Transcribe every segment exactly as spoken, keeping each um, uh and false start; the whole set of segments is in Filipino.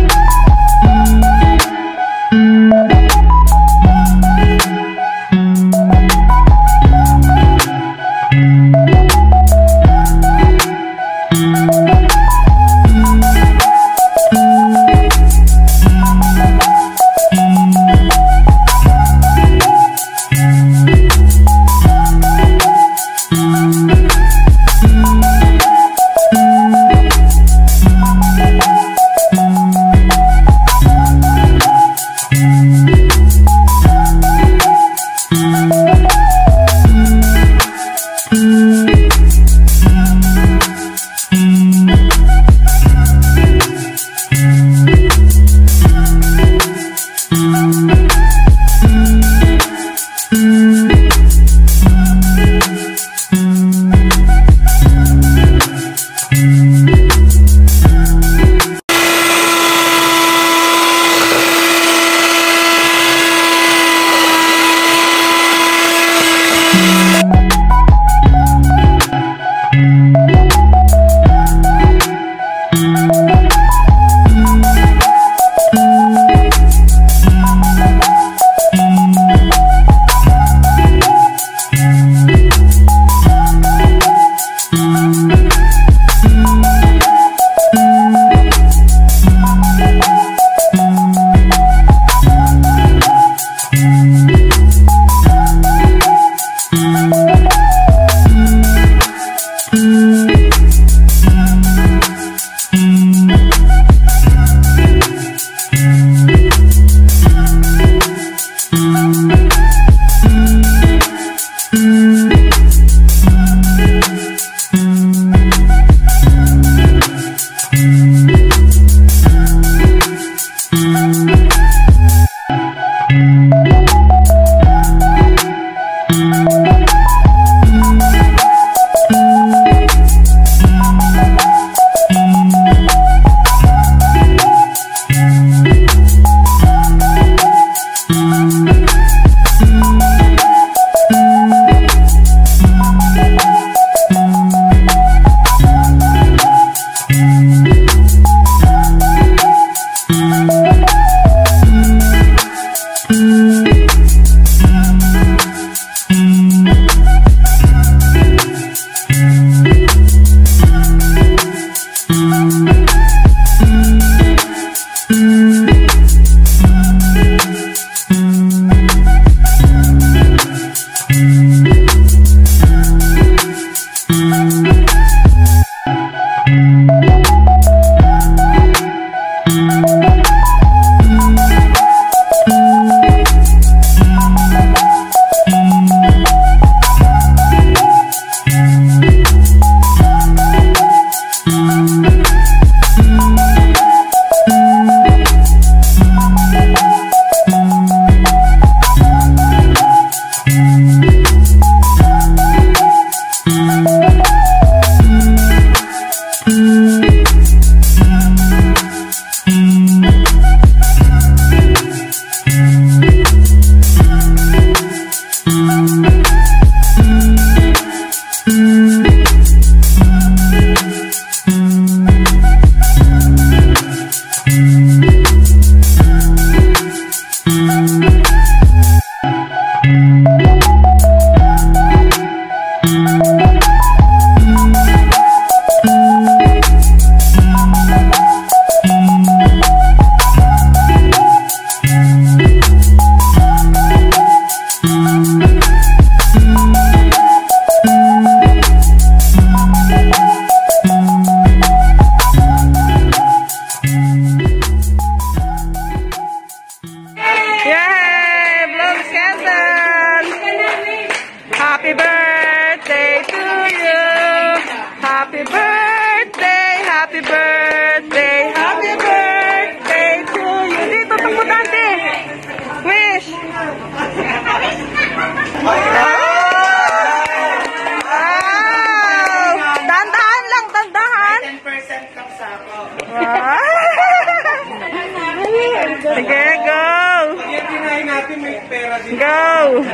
Sige, go! Yan tinahin natin, may pera din. Go!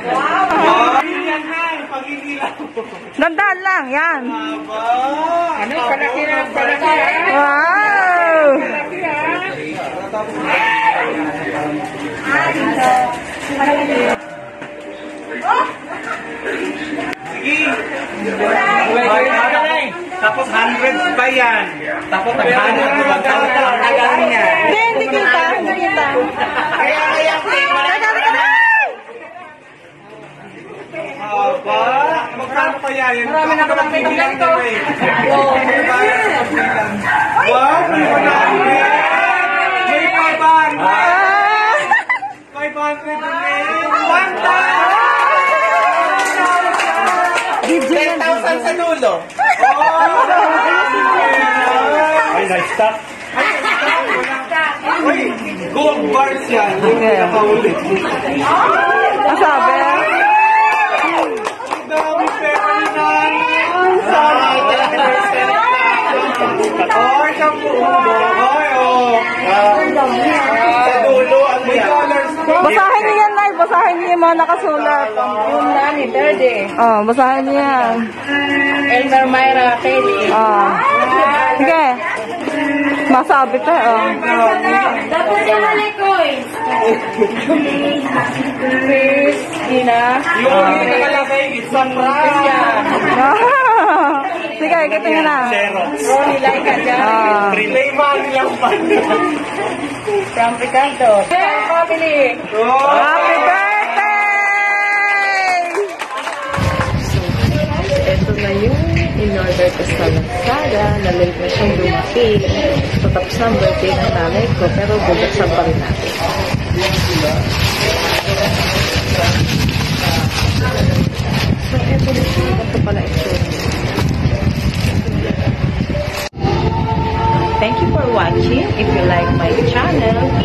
Wow! Yan na, pag-inilaw. Dandan lang, yan. Aba! Ano, palaki na, palaki ah. Wow! Palaki ah. Sige. Tapos hundreds pa yan. Tapos nag-hundred pa ba? Tagal niya. Hindi, hindi kita. Hindi kita. Kaya kaya Teka, teka na! Aba, magkano pa yan? Marami na naman bibilang to eh. Wow, may one hundred! May five hundred! Ah! five hundred ulit! one thousand! ten thousand sa dulo! Ay, nice stop. Uy, gold bars yan! Okay. Ang sabi? Ang dami pera ni Nani! Ay, sa puno! Ay, oh! Sa dulo, ano May yan? colors po. Basahin niyo yan, Nay. Basahin niyo yung mga nakasulat. Yung nani, Verde. Oh, basahin niyo yan. Elmer Myra Kelly. Oh. Sige. Masabi ka, oh. Tapos yung halikoy. Chris, Ina. Yung hindi nakalagay, it's a prank! Sige, kita nyo na. Ronnie Laika dyan. Ah. Relay money lang pa. From Ricardo. Family. Happy birthday! Ito na yung in-order ko sa Lazada, na late na siyang dumating. So, tapos na ang birthday ng nanay ko, pero bubuksan pa rin natin. So, eto na siya. Ito pala ito. Thank you for watching. If you like my channel,